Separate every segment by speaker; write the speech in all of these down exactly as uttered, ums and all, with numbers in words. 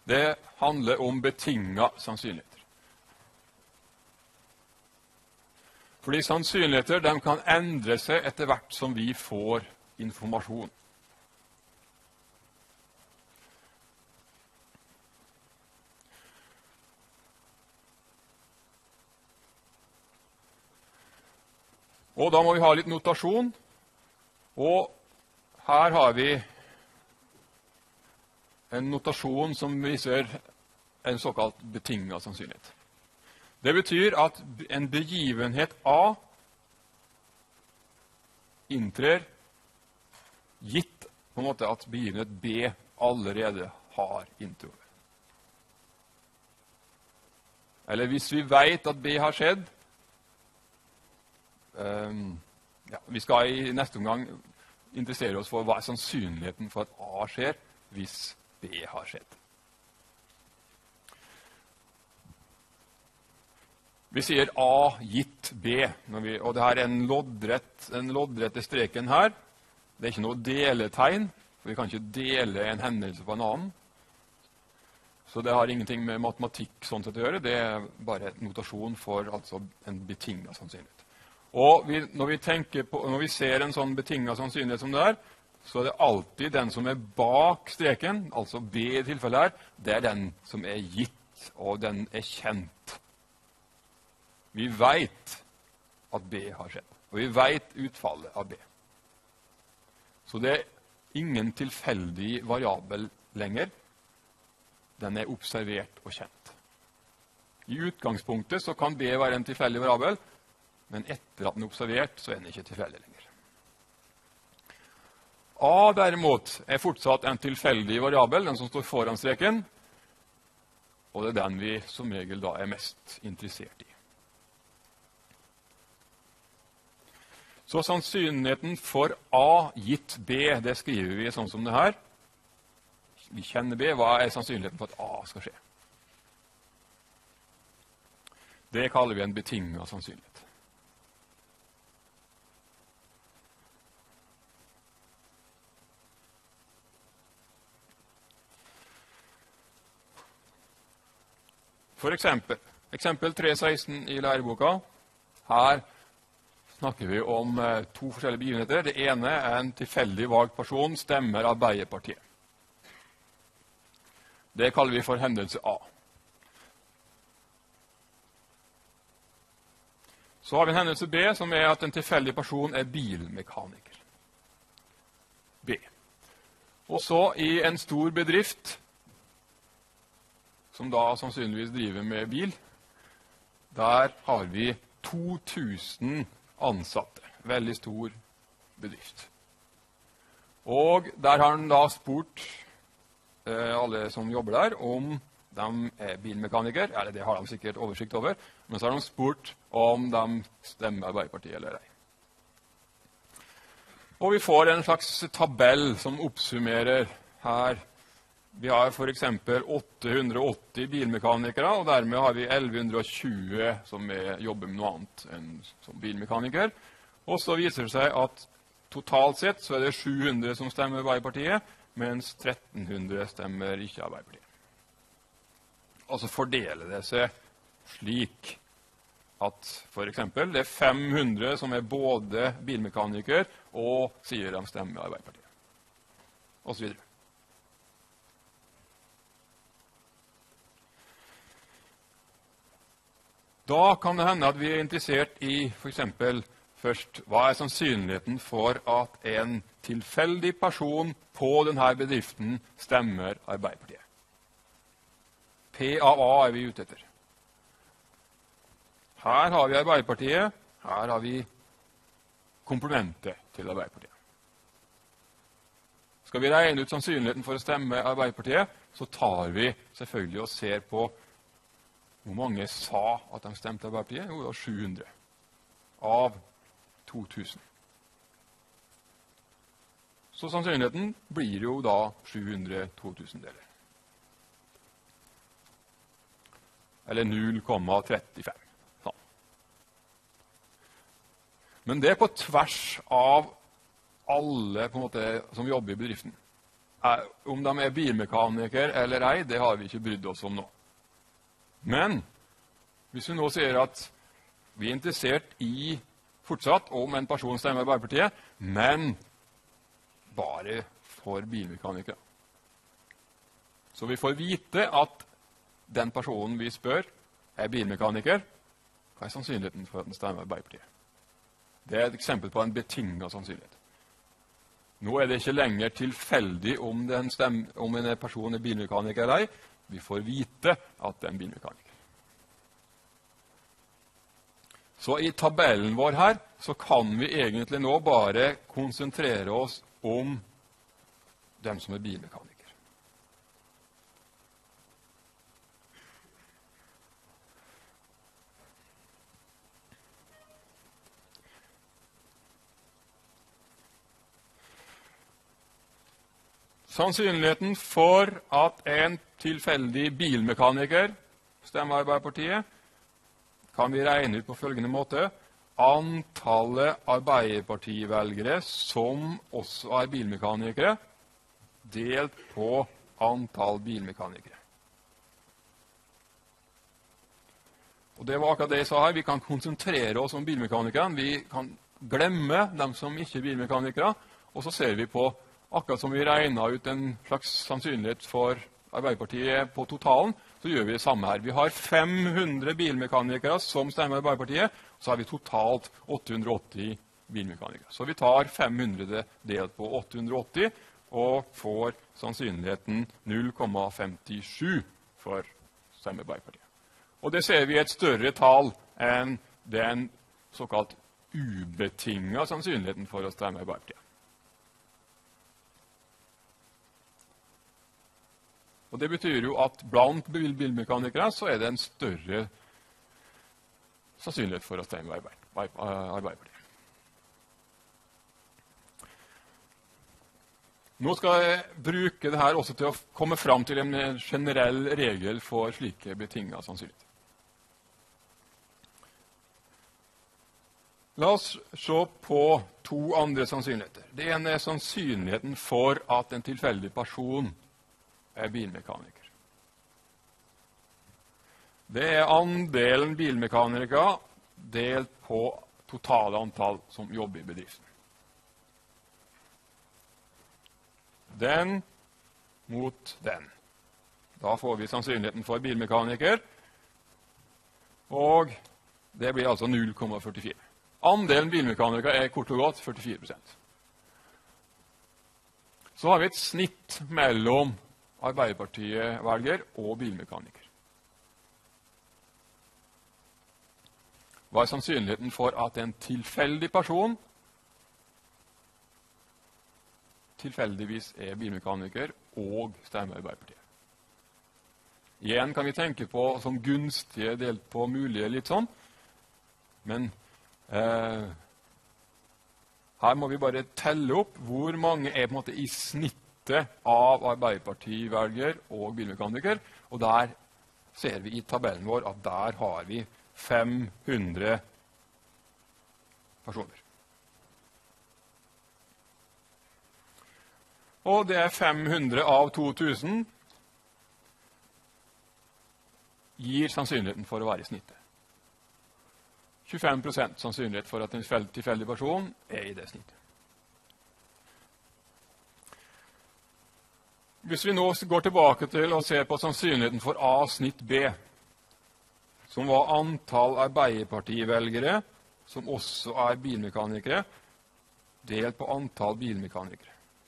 Speaker 1: Det handler om betinget sannsynligheter. Fordi sannsynligheter de kan endre seg etter hvert som vi får informasjon. Og da må vi ha litt notasjon, og her har vi en notasjon som viser en såkalt betinget sannsynlighet. Det betyr at en begivenhet A inntrer gitt på en måte at begivenhet B allerede har inntrådt. Eller hvis vi vet at B har skjedd, Um, ja, vi skal i neste omgang interessere oss for hva er sannsynligheten for at A skjer hvis B har skjedd. Vi sier A gitt B, når vi, og det her er en loddrett, en loddrette streken her. Det er ikke noe deletegn, for vi kan ikke dele en hendelse på en annen. Så det har ingenting med matematikk sånn sett å gjøre, det er bare notasjon for altså en betinget sannsynlighet. Og vi, når, vi tenker på, når vi ser en sånn betinget sannsynlighet som det er, så er det alltid den som er bak streken, altså B i tilfellet her, det er den som er gitt, og den er kjent. Vi vet at B har skjedd, og vi vet utfallet av B. Så det er ingen tilfeldig variabel lenger. Den er observert og kjent. I utgangspunktet så kan B være en tilfeldig variabel, men etter at den er observert, så er den ikke tilfeldig lenger. A derimot er fortsatt en tilfeldig variabel, den som står foran streken, og det er den vi som regel da er mest interessert i. Så sannsynligheten for A gitt B, det skriver vi sånn som det her. Vi kjenner B, hva er sannsynligheten for at A skal skje? Det kaller vi en betinget sannsynlighet. For eksempel, eksempel tre seksten i læreboka. Her snakker vi om eh, to forskjellige begivenheter. Det ene er en tilfeldig valgt person stemmer Arbeiderpartiet. Det kaller vi for hendelse A. Så har vi en hendelse B, som er at en tilfeldig person er bilmekaniker. B. Og så i en stor bedrift, som da sannsynligvis driver med bil, der har vi to tusen ansatte. Veldig stor bedrift. Og der har han da spurt eh, alle som jobber der, om de er bilmekaniker, eller det har de sikkert oversikt over, men så har de spurt om de stemmer Arbeiderpartiet eller ei. Og vi får en slags tabell som oppsummerer her. Vi har for eksempel åtte hundre og åtti bilmekanikere, og dermed har vi elleve hundre og tjue som er, jobber med noe annet enn som bilmekaniker. Og så viser det seg at totalt sett så er det sju hundre som stemmer Arbeiderpartiet, mens tretten hundre stemmer ikke Arbeiderpartiet. Og så fordeler det seg slik at for eksempel det er fem hundre som er både bilmekaniker og sier de stemmer Arbeiderpartiet. Og så videre. Da kan det hende at vi er interessert i for eksempel først, hva er sannsynligheten for at en tilfeldig person på denne bedriften stemmer Arbeiderpartiet? P av A er vi ute etter. Her har vi Arbeiderpartiet, her har vi komplementet til Arbeiderpartiet. Skal vi regne ut sannsynligheten for å stemme Arbeiderpartiet, så tar vi selvfølgelig og ser på hvor mange sa at de stemte Arbeiderpartiet. Jo, det var sju hundre av to tusen. Så sannsynligheten blir jo da sju hundre to tusendeler. Eller null komma trettifem. Sånn. Men det er på tvers av alle på en måte, som jobber i bedriften. er, om de er bilmekaniker eller ei, det har vi ikke brydd oss om nå. Men hvis vi nå sier at vi er interessert i fortsatt om en person stemmer Arbeiderpartiet, men bare for bilmekanikere. Så vi får vite at den personen vi spør er bilmekaniker. Hva er sannsynligheten for at den stemmer Arbeiderpartiet? Det er et eksempel på en betinget sannsynlighet. Nå er det ikke lenger tilfeldig om, den stem, om en person er bilmekaniker eller ei. Vi får vite at det er en bilmekaniker. Så i tabellen vår her, så kan vi egentlig nå bare konsentrere oss om dem som er bilmekaniker. Sannsynligheten for at en tilfeldig bilmekaniker stemmer Arbeiderpartiet, kan vi regne ut på følgende måte. Antallet Arbeiderpartivelgere som også er bilmekanikere, delt på antall bilmekanikere. Og det var akkurat det jeg sa her. Vi kan konsentrere oss om bilmekanikerne. Vi kan glemme dem som ikke er bilmekanikere. Og så ser vi på, akkurat som vi regnet ut en slags sannsynlighet for Arbeiderpartiet på totalen, så gjør vi det samme her. Vi har fem hundre bilmekanikere som stemmer Arbeiderpartiet, så har vi totalt åtte hundre og åtti bilmekanikere. Så vi tar fem hundre delt på åtte hundre og åtti, og får sannsynligheten null komma femtisju for stemme Arbeiderpartiet. Og det ser vi et større tall enn den såkalt ubetinget sannsynligheten for å stemme Arbeiderpartiet. Og det betyr jo at blant bilmekanikere så er det en større sannsynlighet for å stemme Arbeiderpartiet. Nå skal jeg bruke det her også til å komme fram til en generell regel for slike betingede sannsynligheter. La oss se på to andre sannsynligheter. Det ene er sannsynligheten for at en tilfeldig person er bilmekaniker. Det er andelen bilmekanikere delt på totale antall som jobber i bedriften. Den mot den. Da får vi sannsynligheten for bilmekaniker, og det blir altså null komma førtifire. Andelen bilmekanikere er kort og godt førtifire prosent. Så har vi et snitt mellom Arbeiderpartiet-velger og bilmekaniker. Hva er sannsynligheten for at en tilfeldig person tilfeldigvis er bilmekaniker og stemmer Arbeiderpartiet? Igjen kan vi tenke på som gunstige delt på mulige litt sånn, men eh, her må vi bare telle opp hvor mange er på en måte i snitt av Arbeiderparti-velger og bilmekaniker, og der ser vi i tabellen vår at der har vi fem hundre personer. Og det er fem hundre av to tusen gir sannsynligheten for å være i snittet. tjuefem prosent sannsynlighet for at en tilfeldig person er i det snittet. Hvis vi nå går tilbake til å se på sannsynligheten for A snitt B, som var antall Arbeiderparti-velgere, som også er bilmekanikere, delt på antall bilmekanikere.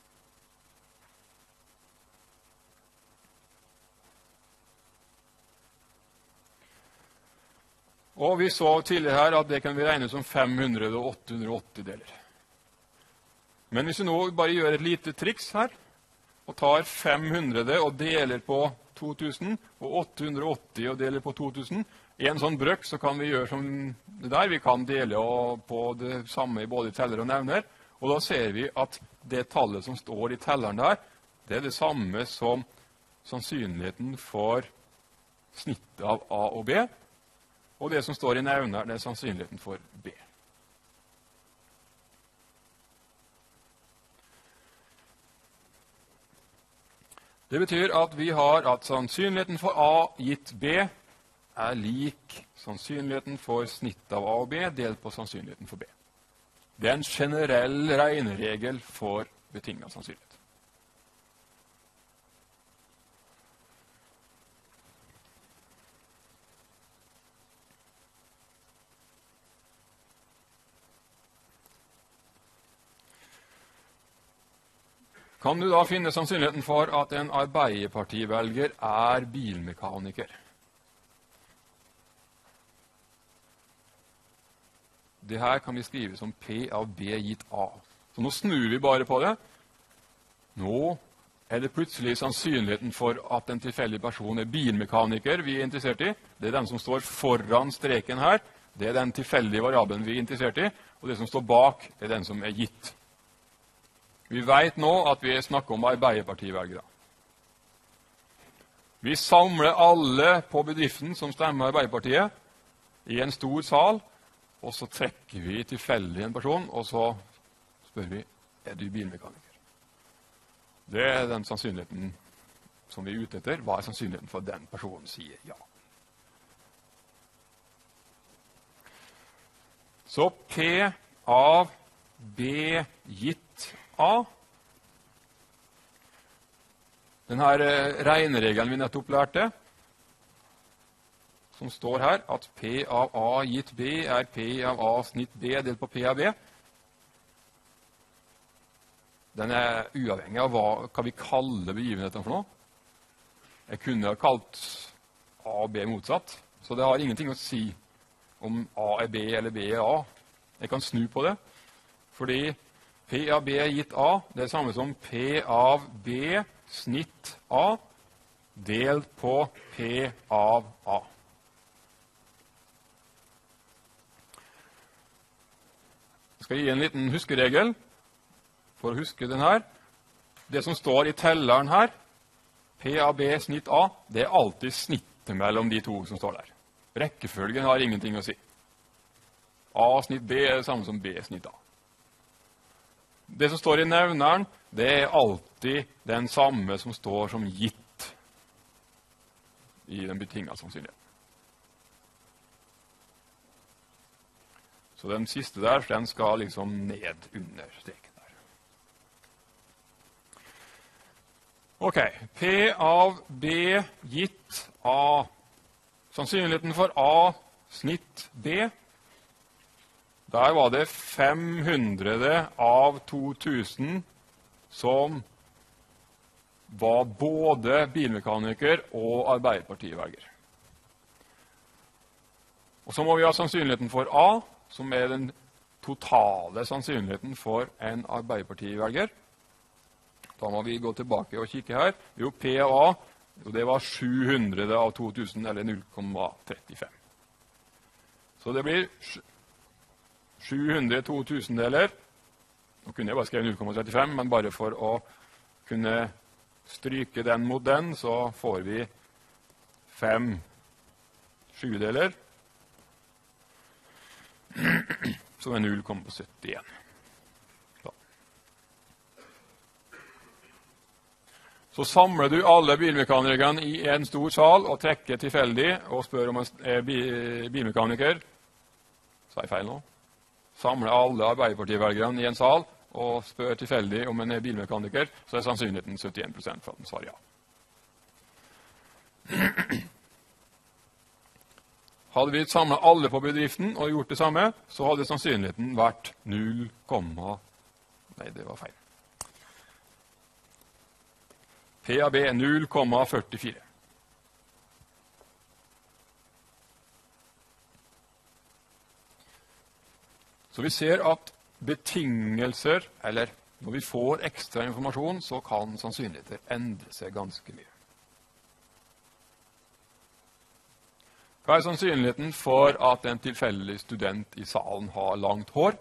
Speaker 1: Og vi så tidligere her at det kan vi regne som fem hundre og åtte hundre og åtti deler. Men hvis vi nå bare gjør et lite triks her, og tar fem hundre og deler på to tusen, og åtte hundre og åtti og deler på to tusen. I en sånn brøk så kan vi gjøre som det der. Vi kan dele på det samme i både teller og nevner. Og da ser vi at det tallet som står i telleren der, det er det samme som sannsynligheten for snittet av A og B. Og det som står i nevneren, det er sannsynligheten for B. Det betyr at vi har at sannsynligheten for A gitt B er lik sannsynligheten for snittet av A og B delt på sannsynligheten for B. Det er en generell regneregel for betinget sannsynlighet. Kan du da finne sannsynligheten for at en Arbeiderpartivelger er bilmekaniker? Det her kan vi skrive som P av B gitt A. Så nå snur vi bare på det. Nå er det plutselig sannsynligheten for at en tilfeldig person er bilmekaniker vi er interessert i. Det er den som står foran streken her. Det er den tilfeldige variabelen vi er interessert i. Og det som står bak, er den som er gitt. Vi vet nå at vi snakker om Arbeiderpartivelgere. Vi samler alle på bedriften som stemmer Arbeiderpartiet i en stor sal, og så trekker vi tilfeldig en person, og så spør vi, er du bilmekaniker? Det er den sannsynligheten som vi er ute etter. Hva er sannsynligheten for at den personen sier ja? Så P av B gitt A. Denne regneregelen vi nettopp lærte, som står her, at P av A gitt B er P av A snitt B delt på P av B. Den er uavhengig av hva, hva vi kaller begivenheten for noe. Jeg kunne ha kalt A og B motsatt, så det har ingenting å si om A er B eller B er A. Jeg kan snu på det, fordi P av B gitt A, det er samme som P av B snitt A delt på P av A. Jeg skal gi en liten huskeregel for å huske den her. Det som står i telleren her, P av B snitt A, det er alltid snittet mellom de to som står der. Rekkefølgen har ingenting å si. A snitt B er det samme som B snitt A. Det som står i nevneren, det er alltid den samme som står som gitt i den betingede sannsynligheten. Så den siste der, den skal liksom ned under streken der. Ok, P av B gitt A. Sannsynligheten for A snitt B. Der var det fem hundre av to tusen som var både bilmekaniker og Arbeiderpartivelger. Og så må vi ha sannsynligheten for A, som er den totale sannsynligheten for en Arbeiderpartivelger. Da må vi gå tilbake og kikke her. Jo, P av A, jo, det var sju hundre av to tusen, eller null komma trettifem. Så det blir sju hundre to tusendeler. Nå kunne jeg bare skrive null komma trettifem, men bare for å kunne stryke den mot den, så får vi fem sjudeler, som er null komma syttien. Så samler du alle bilmekanikerne i en stor sal og trekker tilfeldig og spør om en er bilmekaniker. Så er jeg feil nå. Samler alle Arbeiderpartivelgerne i en sal og spør tilfeldig om en er bilmekaniker, så er sannsynligheten syttien prosent for at den svarer ja. Hadde vi samlet alle på bedriften og gjort det samme, så hadde sannsynligheten vært null, nei, det var feil. P av B er null komma førtifire. Så vi ser at betingelser, eller når vi får ekstra informasjon, så kan sannsynligheter endre seg ganske mye. Hva er sannsynligheten for at en tilfeldig student i salen har langt hår?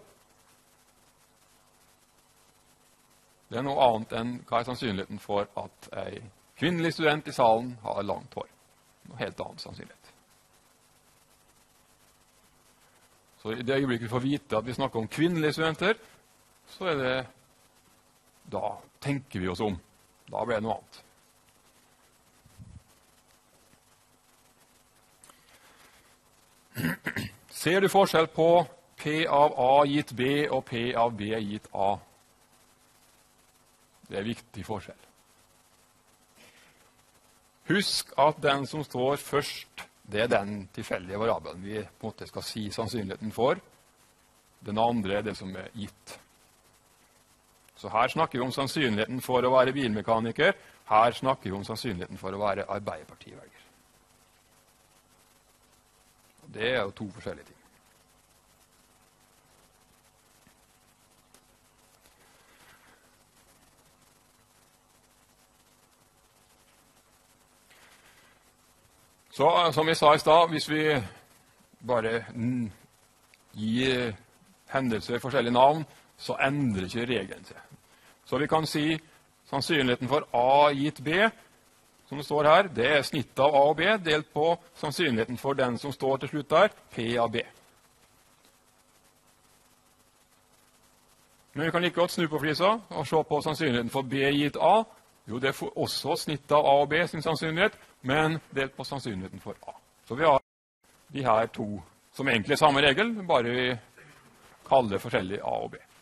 Speaker 1: Det er noe annet enn hva er sannsynligheten for at en kvinnelig student i salen har langt hår. Noe helt annet sannsynlighet. Så i det øyeblikket vi får vite at vi snakker om kvinnelige studenter, så er det, da tenker vi oss om. Da blir det noe annet. Ser du forskjell på P av A gitt B og P av B gitt A? Det er viktig forskjell. Husk at den som står først, det er den tilfeldige variabelen vi på en måte skal si sannsynligheten for. Den andre er det som er gitt. Så her snakker vi om sannsynligheten for å være bilmekaniker. Her snakker vi om sannsynligheten for å være Arbeiderpartivelger. Det er jo to forskjellige ting. Så som vi sa i stad, hvis vi bare gir hendelser forskjellige navn, så endrer ikke regelen seg. Så vi kan si sannsynligheten for A gitt B, som det står her, det er snittet av A og B, delt på sannsynligheten for den som står til slutt der, P av B. Men vi kan like godt snu på flisa og se på sannsynligheten for B gitt A. Jo, det er også snittet av A og B sin sannsynlighet, men delt på sannsynligheten for A. Så vi har de her to, som egentlig er samme regel, bare vi kaller det forskjellig A og B.